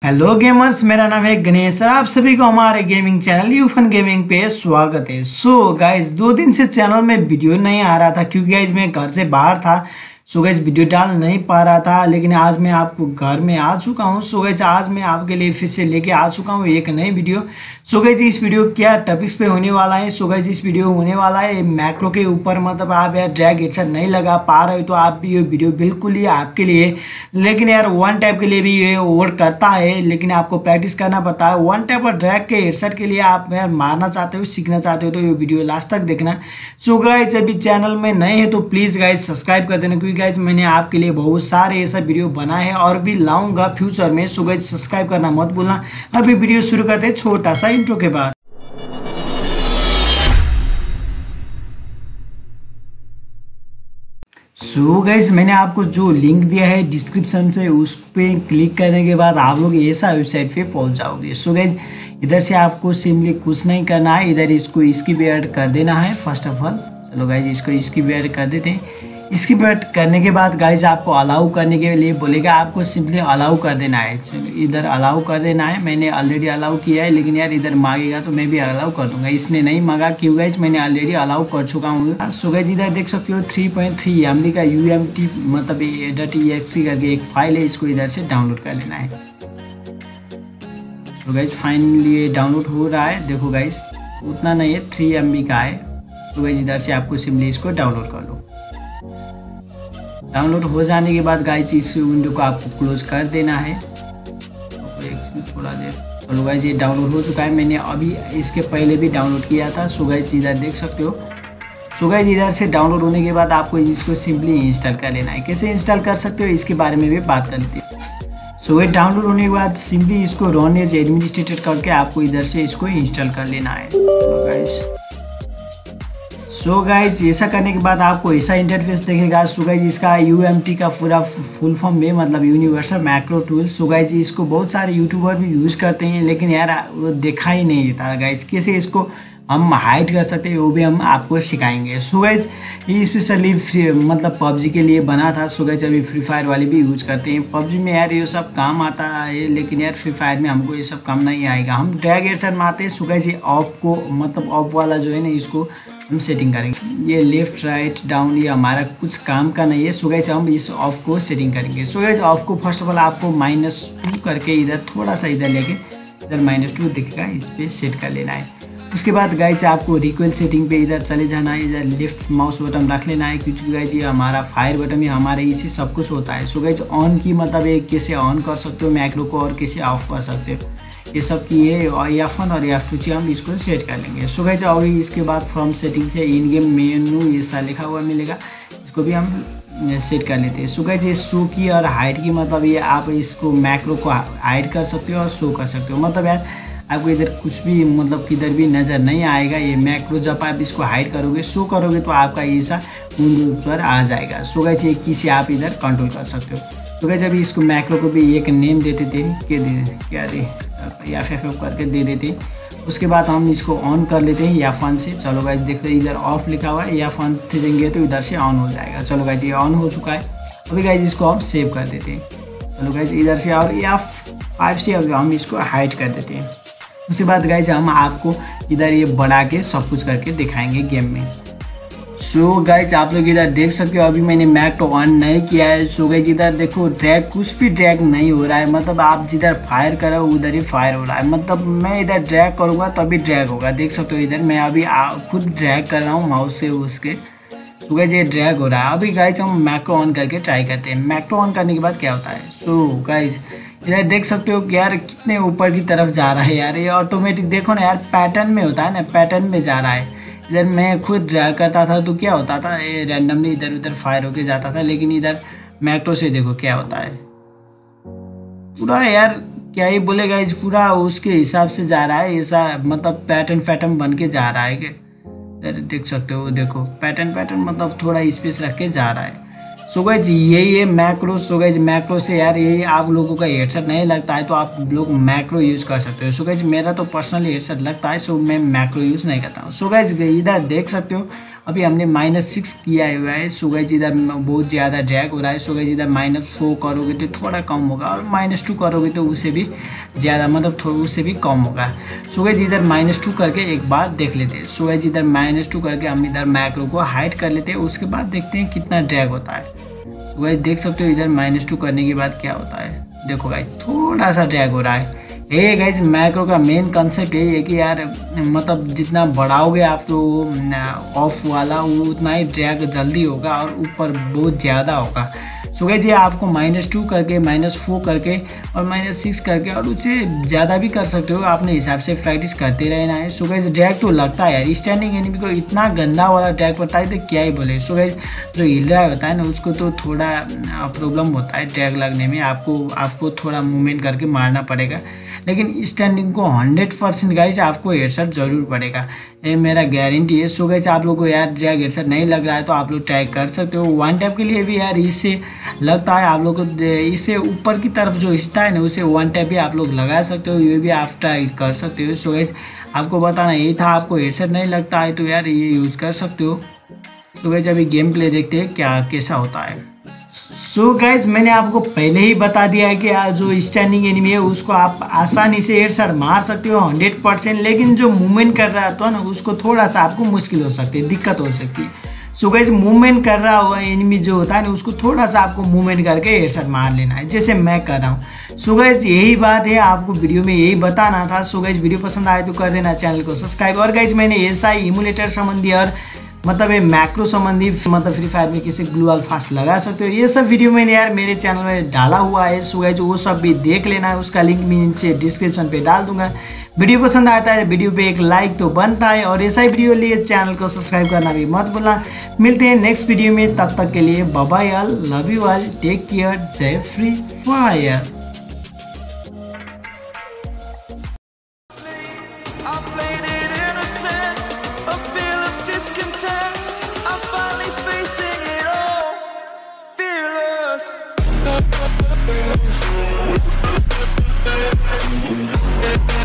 Hello gamers, मेरा नाम है गणेश और आप सभी को हमारे गेमिंग चैनल यूफन गेमिंग पे स्वागत है। सो गाइज 2 दिन से चैनल में वीडियो नहीं आ रहा था क्योंकि गाइज मैं घर से बाहर था। सो गाइज वीडियो डाल नहीं पा रहा था, लेकिन आज मैं आपको घर में आ चुका हूँ। सो गाइज आज मैं आपके लिए फिर से लेके आ चुका हूँ एक नई वीडियो। सो गाइज इस वीडियो क्या टॉपिक्स पे होने वाला है। सो गाइज इस वीडियो होने वाला है मैक्रो के ऊपर, मतलब आप यार ड्रैग हेडसेट नहीं लगा पा रहे हो तो आप भी ये वीडियो बिल्कुल ही आपके लिए, लेकिन यार वन टैप के लिए भी ये वर्क करता है, लेकिन आपको प्रैक्टिस करना पड़ता है। वन टैप और ड्रैग के हेडसेट के लिए आप यार मारना चाहते हो, सीखना चाहते हो तो ये वीडियो लास्ट तक देखना। सो गाइज अभी चैनल में नए हैं तो प्लीज़ गाइज सब्सक्राइब कर देना, क्योंकि गाइज मैंने आपके लिए बहुत सारे ऐसा वीडियो बनाए हैं और भी लाऊंगा फ्यूचर में। सो गाइज सब्सक्राइब करना मत भूलना। अभी वीडियो शुरू करते हैं छोटा सा इंट्रो के बाद। सो गाइज मैंने आपको जो लिंक दिया है डिस्क्रिप्शन पे, उस पर क्लिक करने के बाद आप लोग ऐसा वेबसाइट पे पहुंच जाओगे। सो गाइज इधर से आपको सिंपली कुछ नहीं करना है, इधर इसको स्किप ऐड कर देना है फर्स्ट ऑफ ऑल। चलो गाइज इसको स्किप ऐड कर देते हैं। स्किप ऐड करने के बाद गाइज आपको अलाउ करने के लिए बोलेगा, आपको सिंपली अलाउ कर देना है। चलो इधर अलाउ कर देना है, मैंने ऑलरेडी अलाउ किया है, लेकिन यार इधर मांगेगा तो मैं भी अलाउ कर दूंगा। इसने नहीं मांगा क्यों गाइज, मैंने ऑलरेडी अलाउ कर चुका हूँ। सो गाइज इधर देख सकते हो 3.3 MB का UMT मतलब .exe करके एक फाइल है, इसको इधर से डाउनलोड कर लेना है। तो गाइज फाइनली ये डाउनलोड हो रहा है, देखो गाइज उतना नहीं है, 3 MB का है। तो गाइज इधर से आपको सिंपली इसको डाउनलोड कर लो। डाउनलोड हो जाने के बाद गाइज इस विंडो को आपको क्लोज कर देना है। थोड़ा देर। चलो गाइज ये डाउनलोड हो चुका है, मैंने अभी इसके पहले भी डाउनलोड किया था। सो गाइज इधर देख सकते हो। सो गाइज इधर से डाउनलोड होने के बाद आपको इसको सिंपली इंस्टॉल कर लेना है। कैसे इंस्टॉल कर सकते हो इसके बारे में भी बात कर लेते हैं। सो गाइज डाउनलोड होने के बाद सिंपली इसको रन एज एडमिनिस्ट्रेटर करके आपको इधर से इसको इंस्टॉल कर लेना है। सो गाइज ऐसा करने के बाद आपको ऐसा इंटरफेस देखेगा। सो गाइज इसका UMT का पूरा फुल फॉर्म में मतलब universal macro tool. So guys इसको बहुत सारे यूट्यूबर भी यूज़ करते हैं, लेकिन यार वो देखा ही नहीं देता गाइज। कैसे इसको हम हाइड कर सकते हैं वो भी हम आपको सिखाएंगे। सो गाइज ये स्पेशली मतलब PUBG के लिए बना था। सो गाइज अभी फ्री फायर वाले भी यूज करते हैं। PUBG में यार ये सब काम आता है, लेकिन यार फ्री फायर में हमको ये सब काम नहीं आएगा। हम ड्रैग हेडसेट मारते हैं। सो गाइज ये ऑफ को मतलब ऑफ वाला जो है ना, इसको हम सेटिंग करेंगे। ये लेफ्ट राइट डाउन ये हमारा कुछ काम का नहीं है। सो गाइज हम इस ऑफ को सेटिंग करेंगे। सो गाइज ऑफ को फर्स्ट ऑफ ऑल आपको -2 करके इधर थोड़ा सा इधर लेके इधर -2 दिखेगा, इस पर सेट कर लेना है। उसके बाद गाइज आपको रिकॉइल सेटिंग पे इधर चले जाना है, इधर लेफ्ट माउस बटन रख लेना है, क्योंकि गाइज ये हमारा फायर बटन है, हमारे इसी सब कुछ होता है। सो गाइज ऑन की मतलब ये कैसे ऑन कर सकते हो मैक्रो को और कैसे ऑफ कर सकते हो, ये सब की ये F1 और F2 से हम इसको सेट कर लेंगे। सो गाइज अभी इसके बाद फ्रॉम सेटिंग से इन गेम मेनू ये सा लिखा हुआ मिलेगा, इसको भी हम सेट कर लेते हैं। सो गाइज ये शो की और हाइड की मतलब ये आप इसको मैक्रो को हाइड कर सकते हो और शो कर सकते हो। मतलब यार आपको इधर कुछ भी मतलब किधर भी नज़र नहीं आएगा ये मैक्रो। जब आप इसको हाइड करोगे शो करोगे तो आपका ऐसा पर आ जाएगा। सो गाइज ये किसी आप इधर कंट्रोल कर सकते हो। तो गाइज अभी इसको मैक्रो को भी एक नेम देते थे, क्या दे FF करके दे देते। उसके बाद हम इसको ऑन कर लेते हैं F1 से। चलो गाइज देखते हैं इधर ऑफ लिखा हुआ है, F1 से देंगे तो इधर से ऑन हो जाएगा। चलो गाइज ये ऑन हो चुका है। अभी गाइज इसको हम सेव कर देते हैं। चलो गाइज इधर से और F5 से अभी हम इसको हाइड कर देते हैं। उसके बाद गाइज हम आपको इधर ये बढ़ा के सब कुछ करके दिखाएंगे गेम में। सो गाइज आप लोग इधर देख सकते हो, अभी मैंने मैक्रो ऑन नहीं किया है। सो गाइज इधर देखो ड्रैग कुछ भी ड्रैग नहीं हो रहा है, मतलब आप जिधर फायर करो उधर ही फायर हो रहा है। मतलब मैं इधर ड्रैग करूँगा तभी ड्रैग होगा, देख सकते हो इधर मैं अभी खुद ड्रैग कर रहा हूँ माउस से उसके। सो गाइज ये ड्रैग हो रहा है। अभी गाइज हम मैक्रो ऑन करके ट्राई करते हैं। मैक्रो ऑन करने के बाद क्या होता है। सो गाइज इधर देख सकते हो कि यार कितने ऊपर की तरफ जा रहा है यार, ये ऑटोमेटिक देखो ना यार, पैटर्न में होता है ना, पैटर्न में जा रहा है। इधर मैं खुद ड्रैग करता था तो क्या होता था, ये रैंडमली इधर उधर फायर होके जाता था, लेकिन इधर मैक्रो से देखो क्या होता है, पूरा यार क्या ही बोलेगा, इस पूरा उसके हिसाब से जा रहा है। ऐसा मतलब पैटर्न बन के जा रहा है कि इधर देख सकते हो, देखो पैटर्न मतलब थोड़ा स्पेस रख के जा रहा है। सो गाइज यही है मैक्रो। सो गाइज मैक्रो से यार यही आप लोगों का हेडसेट नहीं लगता है तो आप लोग मैक्रो यूज़ कर सकते हो। सो गाइज मेरा तो पर्सनली हेडसेट लगता है, सो मैं मैक्रो यूज़ नहीं करता हूँ। सो गाइज इधर देख सकते हो अभी हमने -6 किया हुआ है। सो गाइस इधर बहुत ज़्यादा ड्रैग हो रहा है। सो गाइस इधर -4 करोगे तो थोड़ा कम होगा और -2 करोगे तो उससे भी ज़्यादा मतलब थोड़ा उससे भी कम होगा। सो गाइस इधर -2 करके एक बार देख लेते हैं। सो गाइस इधर -2 करके हम इधर मैक्रो को हाइड कर लेते हैं, उसके बाद देखते हैं कितना ड्रैग होता है। सो गाइस देख सकते हो इधर -2 करने के बाद क्या होता है। देखो गाइस थोड़ा सा ड्रैग हो रहा है। ये गाइस मैक्रो का मेन कंसेप्ट यही है कि यार मतलब जितना बढ़ाओगे आप तो ऑफ वाला वो उतना ही ड्रैग जल्दी होगा और ऊपर बहुत ज़्यादा होगा। सो गाइस ये आपको -2 करके -4 करके और -6 करके और उससे ज़्यादा भी कर सकते हो, अपने हिसाब से प्रैक्टिस करते रहना है। सो गाइस ड्रैग तो लगता है यार, स्टैंडिंग एनिमी को इतना गंदा वाला ड्रैग पड़ता है तो क्या ही बोले। सो गाइस जो हिल रहा होता है ना उसको तो थोड़ा प्रॉब्लम होता है ड्रैग लगने में, आपको थोड़ा मूवमेंट करके मारना पड़ेगा, लेकिन स्टैंडिंग को 100% गाइस आपको हेडशॉट जरूर पड़ेगा, ये मेरा गारंटी है। सो गाइस आप लोगों को यार ड्रैग हेडशॉट नहीं लग रहा है तो आप लोग ट्राई कर सकते हो। वन टैप के लिए भी यार इससे लगता है आप लोग को, इससे ऊपर की तरफ जो हिस्सा है ना उसे वन टैप भी आप लोग लगा सकते हो, ये भी आप ट्राई कर सकते हो। सो गाइस आपको बताना यही था, आपको हेडशॉट नहीं लगता है तो यार ये यूज़ कर सकते हो। सो गाइस अभी गेम प्ले देखते हैं क्या कैसा होता है। सो गाइज मैंने आपको पहले ही बता दिया है कि यार जो स्टैंडिंग एनिमी है उसको आप आसानी से हेडशॉट मार सकते हो 100%, लेकिन जो मूवमेंट कर रहा था ना उसको थोड़ा सा आपको मुश्किल हो सकती है, दिक्कत हो सकती है। सो गाइज मूवमेंट कर रहा हुआ एनिमी जो होता है ना उसको थोड़ा सा आपको मूवमेंट करके हेडशॉट मार लेना है, जैसे मैं कर रहा हूँ। सो गाइज यही बात है, आपको वीडियो में यही बताना था। सो गाइज वीडियो पसंद आए तो कर देना चैनल को सब्सक्राइब। और गाइज मैंने SI इमुलेटर संबंधी और मतलब ये मैक्रो संबंधी मतलब फ्री फायर में किसी ग्लू वाल फास्ट लगा सकते हो, ये सब वीडियो मैंने यार मेरे चैनल में डाला हुआ है। सो गाइस वो सब भी देख लेना है, उसका लिंक मैं नीचे डिस्क्रिप्शन पे डाल दूंगा। वीडियो पसंद आता है वीडियो पे एक लाइक तो बनता है, और ऐसा ही वीडियो लिए चैनल को सब्सक्राइब करना भी मत भूलना। मिलते हैं नेक्स्ट वीडियो में, तब तक के लिए bye bye all, love you all, take care, जय फ्री फायर। Fearless.